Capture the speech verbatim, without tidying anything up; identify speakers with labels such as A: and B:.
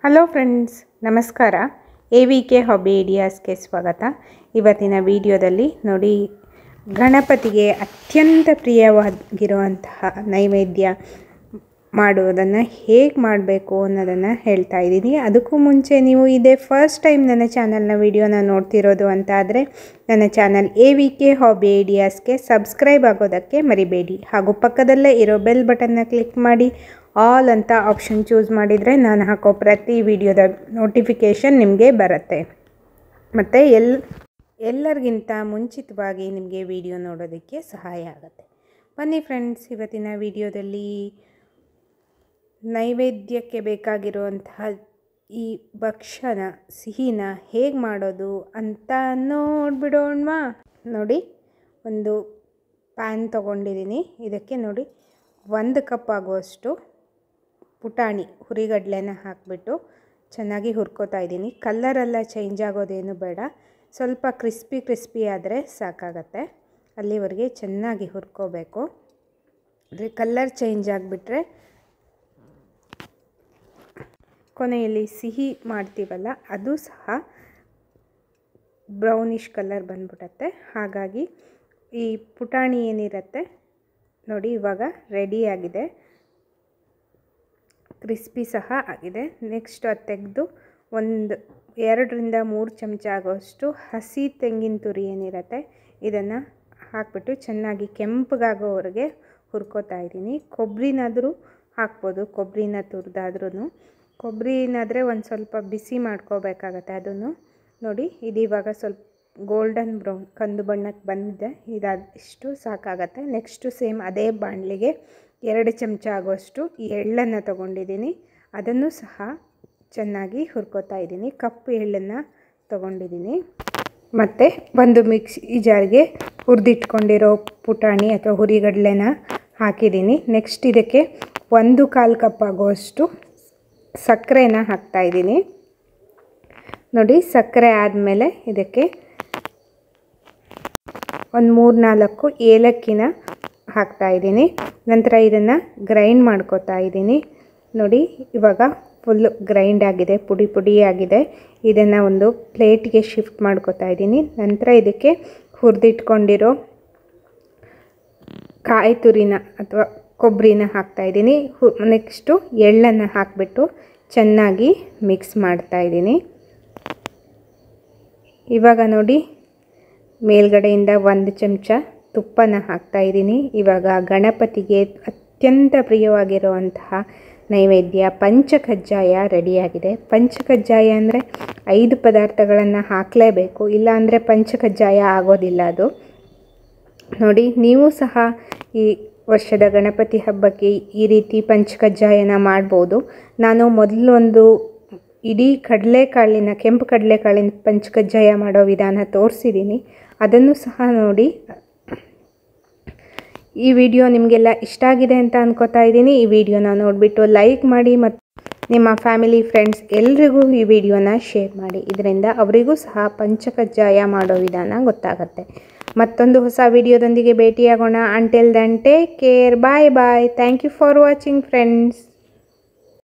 A: Hello friends, ನಮಸ್ಕಾರ. A V K hobby ಐಡಿಯಾಸ್ಗೆ ಸ್ವಾಗತ. ಇವತ್ತಿನ ವಿಡಿಯೋದಲ್ಲಿ ನೋಡಿ, ಗಣಪತಿಗೆ ಅತ್ಯಂತ ಪ್ರಿಯವಾಗಿರುವಂತಹ ನೈವೇದ್ಯ ಮಾಡುವುದನ್ನು ಹೇಗೆ ಮಾಡಬೇಕು ಅನ್ನೋದನ್ನು ಹೇಳ್ತಾ ಇದ್ದೀನಿ. ಅದಕ್ಕೂ ಮುಂಚೆ ನೀವು ಇದೇ ಫಸ್ಟ್ ಟೈಮ್ ನನ್ನ ಚಾನಲ್ನ ವಿಡಿಯೋನ ನೋಡ್ತಿರೋದು ಅಂತ ಆದರೆ ನನ್ನ channel A V K hobby ಐಡಿಯಾಸ್ಗೆ ಸಬ್ಸ್ಕ್ರೈಬ್ ಆಗೋದಕ್ಕೆ ಮರಿಬೇಡಿ. ಹಾಗೂ ಪಕ್ಕದಲ್ಲೇ ಇರೋ ಬೆಲ್ ಬಟನ್ನ ಕ್ಲಿಕ್ ಮಾಡಿ ಆಲ್ ಅಂತ ಆಪ್ಷನ್ ಚೂಸ್ ಮಾಡಿದರೆ ನಾನು ಹಾಕೋ ಪ್ರತಿ ವಿಡಿಯೋದ ನೋಟಿಫಿಕೇಷನ್ ನಿಮಗೆ ಬರುತ್ತೆ. ಮತ್ತು ಎಲ್ ಎಲ್ಲರಿಗಿಂತ ಮುಂಚಿತವಾಗಿ ನಿಮಗೆ ವಿಡಿಯೋ ನೋಡೋದಕ್ಕೆ ಸಹಾಯ ಆಗುತ್ತೆ. ಬನ್ನಿ ಫ್ರೆಂಡ್ಸ್, ಇವತ್ತಿನ ವಿಡಿಯೋದಲ್ಲಿ ನೈವೇದ್ಯಕ್ಕೆ ಬೇಕಾಗಿರುವಂತಹ ಈ ಭಕ್ಷಣ ಸಿಹಿನ ಹೇಗೆ ಮಾಡೋದು ಅಂತ ನೋಡಿಬಿಡೋಣವಾ. ನೋಡಿ, ಒಂದು ಪ್ಯಾನ್ ತೊಗೊಂಡಿದ್ದೀನಿ. ಇದಕ್ಕೆ ನೋಡಿ ಒಂದು ಕಪ್ ಆಗುವಷ್ಟು ಪುಟಾಣಿ ಹುರಿಗಡಲೆನ ಹಾಕಿಬಿಟ್ಟು ಚೆನ್ನಾಗಿ ಹುರ್ಕೋತಾ ಇದ್ದೀನಿ. ಕಲ್ಲರೆಲ್ಲ ಚೇಂಜ್ ಆಗೋದೇನು ಬೇಡ, ಸ್ವಲ್ಪ ಕ್ರಿಸ್ಪಿ ಕ್ರಿಸ್ಪಿ ಆದರೆ ಸಾಕಾಗತ್ತೆ. ಅಲ್ಲಿವರೆಗೆ ಚೆನ್ನಾಗಿ ಹುರ್ಕೋಬೇಕು. ಅಂದರೆ ಕಲ್ಲರ್ ಚೇಂಜ್ ಆಗಿಬಿಟ್ರೆ ಕೊನೆಯಲ್ಲಿ ಸಿಹಿ ಮಾಡ್ತೀವಲ್ಲ ಅದು ಸಹ ಬ್ರೌನಿಷ್ ಕಲರ್ ಬಂದ್ಬಿಡತ್ತೆ. ಹಾಗಾಗಿ ಈ ಪುಟಾಣಿ ಏನಿರುತ್ತೆ ನೋಡಿ, ಇವಾಗ ರೆಡಿಯಾಗಿದೆ, ಕ್ರಿಸ್ಪಿ ಸಹ ಆಗಿದೆ. ನೆಕ್ಸ್ಟ್ ಅದು ತೆಗೆದು ಒಂದು ಎರಡರಿಂದ ಮೂರು ಚಮಚ ಆಗೋಷ್ಟು ಹಸಿ ತೆಂಗಿನ ತುರಿ ಏನಿರುತ್ತೆ ಇದನ್ನು ಹಾಕ್ಬಿಟ್ಟು ಚೆನ್ನಾಗಿ ಕೆಂಪಗಾಗೋವರೆಗೆ ಹುರ್ಕೋತಾ ಇದ್ದೀನಿ. ಕೊಬ್ಬರಿನಾದರೂ ಹಾಕ್ಬೋದು, ಕೊಬ್ಬರಿನ ತುರಿದಾದ್ರೂ. ಕೊಬ್ಬರಿನಾದರೆ ಒಂದು ಸ್ವಲ್ಪ ಬಿಸಿ ಮಾಡ್ಕೋಬೇಕಾಗತ್ತೆ. ಅದನ್ನು ನೋಡಿ, ಇದು ಇವಾಗ ಸ್ವಲ್ಪ ಗೋಲ್ಡನ್ ಬ್ರೌನ್ ಕಂದು ಬಣ್ಣಕ್ಕೆ ಬಂದಿದೆ. ಇದಾದ ಇಷ್ಟು ಸಾಕಾಗತ್ತೆ. ನೆಕ್ಸ್ಟು ಸೇಮ್ ಅದೇ ಬಾಣಲಿಗೆ ಎರಡು ಚಮಚ ಆಗುವಷ್ಟು ಎಳ್ಳನ್ನು ತೊಗೊಂಡಿದ್ದೀನಿ. ಅದನ್ನು ಸಹ ಚೆನ್ನಾಗಿ ಹುರ್ಕೋತಾ ಇದ್ದೀನಿ. ಕಪ್ಪು ಎಳ್ಳನ್ನು ತೊಗೊಂಡಿದ್ದೀನಿ. ಮತ್ತು ಒಂದು ಮಿಕ್ಸಿ ಜಾರ್ಗೆ ಹುರಿದಿಟ್ಕೊಂಡಿರೋ ಪುಟಾಣಿ ಅಥವಾ ಹುರಿಗಡಲೆನ ಹಾಕಿದ್ದೀನಿ. ನೆಕ್ಸ್ಟ್ ಇದಕ್ಕೆ ಒಂದು ಕಾಲು ಕಪ್ ಆಗುವಷ್ಟು ಸಕ್ಕರೆನ ಹಾಕ್ತಾಯಿದ್ದೀನಿ. ನೋಡಿ, ಸಕ್ಕರೆ ಆದಮೇಲೆ ಇದಕ್ಕೆ ಒಂದು ಮೂರು ನಾಲ್ಕು ಏಲಕ್ಕಿನ ಹಾಕ್ತಾಯಿದ್ದೀನಿ. ನಂತರ ಇದನ್ನು ಗ್ರೈಂಡ್ ಮಾಡ್ಕೋತಾ ಇದ್ದೀನಿ. ನೋಡಿ, ಇವಾಗ ಫುಲ್ಲು ಗ್ರೈಂಡ್ ಆಗಿದೆ, ಪುಡಿ ಪುಡಿ ಆಗಿದೆ. ಇದನ್ನು ಒಂದು ಪ್ಲೇಟ್ಗೆ ಶಿಫ್ಟ್ ಮಾಡ್ಕೋತಾ ಇದ್ದೀನಿ. ನಂತರ ಇದಕ್ಕೆ ಹುರಿದಿಟ್ಕೊಂಡಿರೋ ಕಾಯಿ ತುರಿನ ಅಥವಾ ಕೊಬ್ಬರಿನ ಹಾಕ್ತಾಯಿದ್ದೀನಿ. ಹು ನೆಕ್ಸ್ಟು ಎಳ್ಳನ್ನು ಹಾಕಿಬಿಟ್ಟು ಚೆನ್ನಾಗಿ ಮಿಕ್ಸ್ ಮಾಡ್ತಾಯಿದ್ದೀನಿ. ಇವಾಗ ನೋಡಿ, ಮೇಲ್ಗಡೆಯಿಂದ ಒಂದು ಚಮಚ ತುಪ್ಪನ ಹಾಕ್ತಾಯಿದ್ದೀನಿ. ಇವಾಗ ಗಣಪತಿಗೆ ಅತ್ಯಂತ ಪ್ರಿಯವಾಗಿರುವಂತಹ ನೈವೇದ್ಯ ಪಂಚಕಜ್ಜಾಯ ರೆಡಿಯಾಗಿದೆ. ಪಂಚಕಜ್ಜಾಯ ಅಂದರೆ ಐದು ಪದಾರ್ಥಗಳನ್ನು ಹಾಕಲೇಬೇಕು, ಇಲ್ಲಾಂದರೆ ಪಂಚಕಜ್ಜಾಯ ಆಗೋದಿಲ್ಲ ಅದು. ನೋಡಿ, ನೀವು ಸಹ ಈ ವರ್ಷದ ಗಣಪತಿ ಹಬ್ಬಕ್ಕೆ ಈ ರೀತಿ ಪಂಚಕಜ್ಜಾಯನ ಮಾಡ್ಬೋದು. ನಾನು ಮೊದಲೊಂದು ಇಡೀ ಕಡಲೆಕಾಳಿನ ಕೆಂಪು ಕಡಲೆಕಾಳಿನ ಪಂಚಕಜ್ಜಾಯ ಮಾಡೋ ವಿಧಾನ ತೋರಿಸಿದ್ದೀನಿ. ಅದನ್ನು ಸಹ ನೋಡಿ. ಈ ವಿಡಿಯೋ ನಿಮಗೆಲ್ಲ ಇಷ್ಟ ಆಗಿದೆ ಅಂತ ಅನ್ಕೋತಾ ಇದ್ದೀನಿ. ಈ ವಿಡಿಯೋನ ನೋಡಿಬಿಟ್ಟು ಲೈಕ್ ಮಾಡಿ ಮತ್ತು ನಿಮ್ಮ ಫ್ಯಾಮಿಲಿ ಫ್ರೆಂಡ್ಸ್ ಎಲ್ರಿಗೂ ಈ ವಿಡಿಯೋನ ಶೇರ್ ಮಾಡಿ. ಇದರಿಂದ ಅವರಿಗೂ ಸಹ ಪಂಚಕಜ್ಜಾಯ ಮಾಡೋ ವಿಧಾನ ಗೊತ್ತಾಗುತ್ತೆ. ಮತ್ತೊಂದು ಹೊಸ ವಿಡಿಯೋದೊಂದಿಗೆ ಭೇಟಿಯಾಗೋಣ. Until then take care, bye bye. Thank you for watching friends.